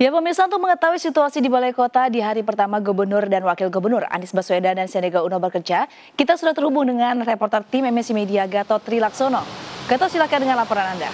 Ya pemirsa, untuk mengetahui situasi di Balai Kota di hari pertama Gubernur dan Wakil Gubernur Anies Baswedan dan Sandiaga Uno bekerja, kita sudah terhubung dengan reporter tim MNC Media Gatot Trilaksono. Gatot, silakan dengan laporan Anda.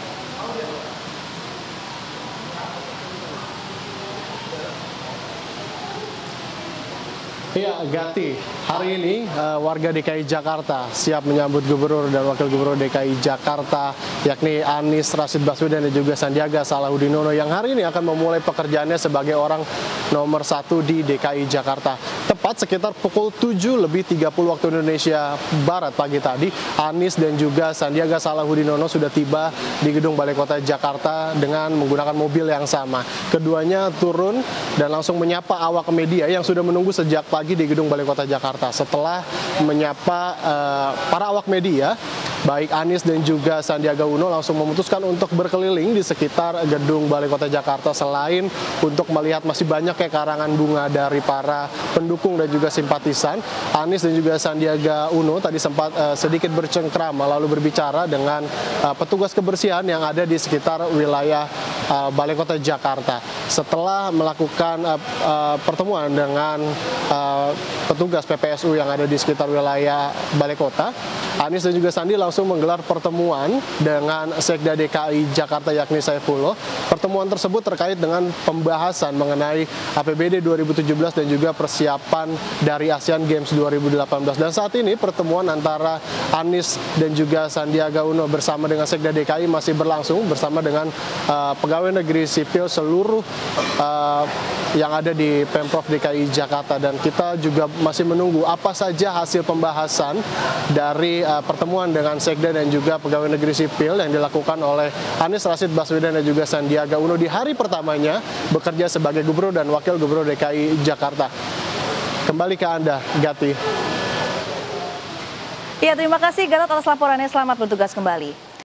Iya, Gati. Hari ini warga DKI Jakarta siap menyambut Gubernur dan Wakil Gubernur DKI Jakarta, yakni Anies Rashid Baswedan dan juga Sandiaga Salahuddin Uno, yang hari ini akan memulai pekerjaannya sebagai orang nomor 1 di DKI Jakarta. Tepat sekitar pukul 7:30 waktu Indonesia Barat pagi tadi, Anies dan juga Sandiaga Salahuddin Uno sudah tiba di gedung Balai Kota Jakarta dengan menggunakan mobil yang sama. Keduanya turun dan langsung menyapa awak media yang sudah menunggu sejak pagi di gedung Balai Kota Jakarta. Setelah menyapa para awak media, baik Anies dan juga Sandiaga Uno langsung memutuskan untuk berkeliling di sekitar gedung Balai Kota Jakarta, selain untuk melihat masih banyak karangan bunga dari para pendukung dan juga simpatisan. Anies dan juga Sandiaga Uno tadi sempat sedikit bercengkrama lalu berbicara dengan petugas kebersihan yang ada di sekitar wilayah Balai Kota Jakarta. Setelah melakukan pertemuan dengan petugas PPSU yang ada di sekitar wilayah Balai Kota, Anies dan juga Sandi langsung menggelar pertemuan dengan Sekda DKI Jakarta yakni Saifullah. Pertemuan tersebut terkait dengan pembahasan mengenai APBD 2017 dan juga persiapan dari Asian Games 2018. Dan saat ini pertemuan antara Anies dan juga Sandiaga Uno bersama dengan Sekda DKI masih berlangsung bersama dengan pegawai negeri sipil seluruh yang ada di Pemprov DKI Jakarta, dan kita juga masih menunggu apa saja hasil pembahasan dari pertemuan dengan Sekda dan juga pegawai negeri sipil yang dilakukan oleh Anies Rashid Baswedan dan juga Sandiaga Uno di hari pertamanya bekerja sebagai Gubernur dan Wakil Gubernur DKI Jakarta. Kembali ke Anda, Gati. Ya, terima kasih Gatot atas laporannya. Selamat bertugas kembali.